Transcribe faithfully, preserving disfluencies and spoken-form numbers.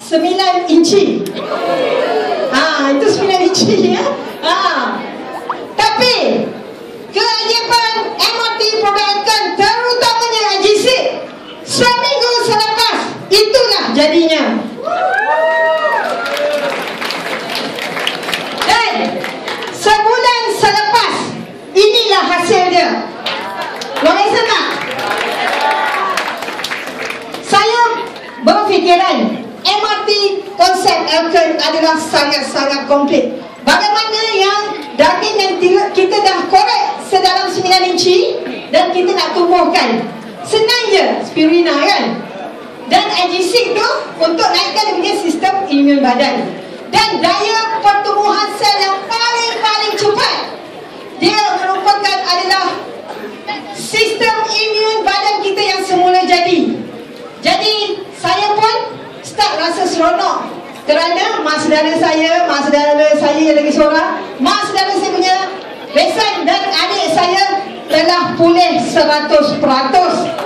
sembilan inci. Ah, itu sembilan inci ya. Ah. Tapi keajaiban M R T perbankan terutamanya A G C seminggu selepas itulah jadinya. Dan sebulan selepas inilah hasil dia. Luar biasa tak? Saya berfikiran M R T konsep Elkon adalah sangat-sangat komplit. Bagaimana yang daging yang kita dah korek sedalam sembilan inci dan kita nak tumbuhkan. Senang je spirulina kan. Dan A G C tu untuk naikkan dia punya sistem imun badan. Dan daya pertumbuhan sel yang paling-paling cepat. Dia merupakan adalah sistem imun badan kita yang semula jadi. Jadi saya pun start rasa seronok kerana mak saudara saya, mak saudara saya yang lagi seorang, mak saudara saya punya besan dan adik saya telah pulih seratus peratus.